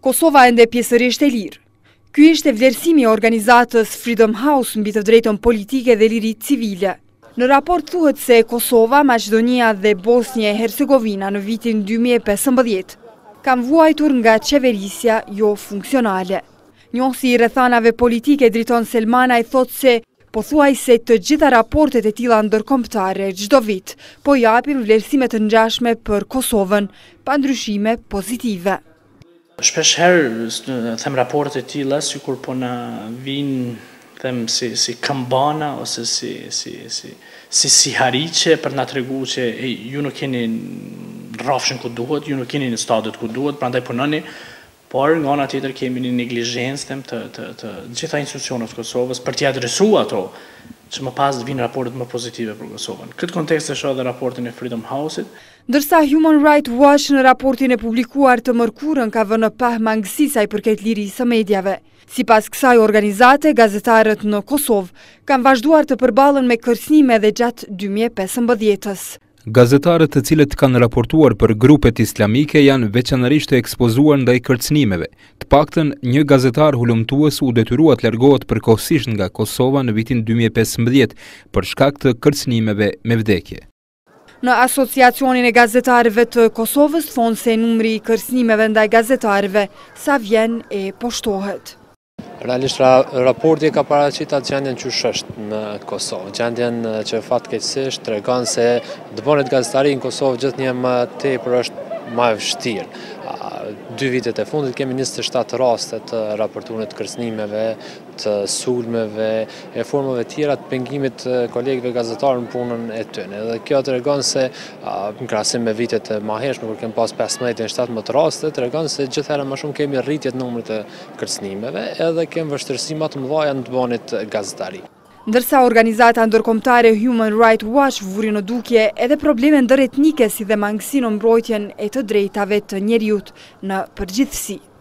Kosova ende pjesërisht e lirë. Ky ishte vlerësimi i organizatës Freedom House mbi të drejtën politike dhe liritë civile. Në raport thuhet se Kosova, Maqedonia dhe Bosnia e Hercegovina në vitin 2015 kanë vuajtur nga qeverisja jo funksionale. Njohësi i rrethanave politike Driton Selmana i thot se pothuajse të gjitha raportet e tilla ndërkombëtare çdo vit po japin vlerësime të ngjashme për Kosovën, pa ndryshime pozitive. Shpesh herë them raportet e tilla sikur po na vijnë them si kambana ose si hariqe për na tregu që ju nuk keni rrafshën ku duhet, ju nuk keni në stadët ku duhet, prandaj punoni. Por nga ana tjetër kemi një neglizhencë të gjitha institucionet të Kosovës për t'i adresuar ato që më pas vinë raportet më pozitive për Kosovën. Këtë kontekst e shoh edhe raportin e Freedom House-it. Ndërsa Human Rights Watch në raportin e publikuar të mërkurën ka vënë pah mangësi sa i përket lirisë së mediave. Sipas kësaj organizate, gazetarët në Kosovë kanë vazhduar të përballen me kërcënime edhe gjatë 2015-s. Gazetarët të cilët kanë raportuar për grupet islamike janë veçanërisht të ekspozuar ndaj kërcënimeve. Të paktën një gazetar hulumtues u detyrua të largohet përkohësisht nga Kosova në vitin 2015 për shkak të kërcënimeve me vdekje. Në Asociacionin e Gazetarëve të Kosovës thonë se numri i kërcënimeve ndaj gazetarëve sa vjen e poshtohet. Realisht raporti ka paraqitur gjendjen që është në Kosovë. Gjendjen që fatkeqësisht tregon se dëvonet gazetari në Kosovë gjithnjë më tepër është më e vështirë. 2 vitet e fundit kemi 27 raste të raportuar të kërcënimeve, të sulmeve, e formave tjera të pengimit të kolegëve gazetarë në punën e tyre. Dhe kjo tregon se në krahasim me vitet e mëhershme kur kemi pas 15-17 raste, tregon se gjithherë më shumë kemi rritje të numrit të kërcënimeve, edhe kemi vështirësi më të mëdha në të bënit gazetari. Ndërsa organizata ndërkombëtare Human Rights Watch vuri në dukje edhe probleme ndëretnike si dhe mangësi në mbrojtjen e të drejtave të njerëzit në përgjithësi.